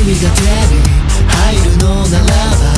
君が手に入るのならば